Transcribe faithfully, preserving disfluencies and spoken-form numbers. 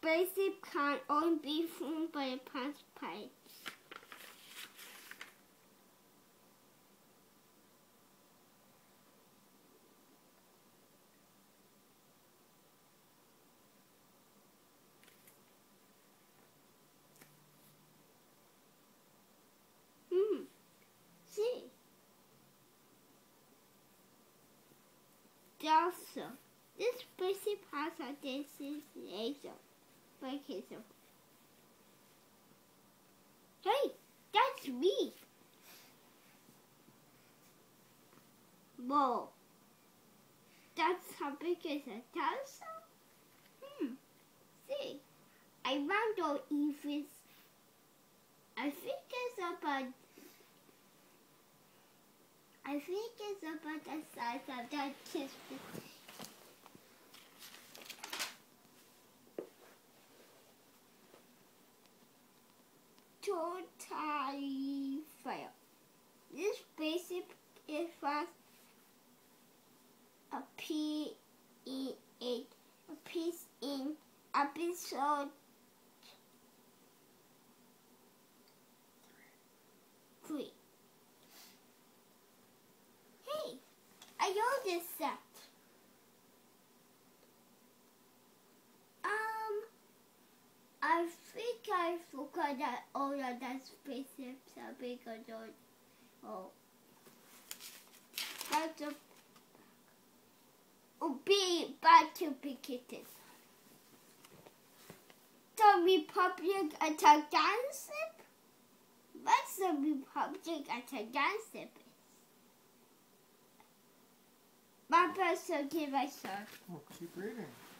spaceship can only be flown by a past pilots. Hmm. See. Also, this spaceship has a distance laser. Vacation. Hey, that's me. Whoa. That's how big is a telescope? Hmm. See, I wonder if it's. I think it's about. I think it's about the size of that teaspoon. Totally fail. This spaceship is fast. A P in eight, a piece in episode three. Hey, I know this set. Um, I think I forgot that all of that spaceships are bigger than oh. That's a oh, be back to be kitten. The Republic attack ship? What's the Republic attack ship? My person give myself. Oh, keep reading.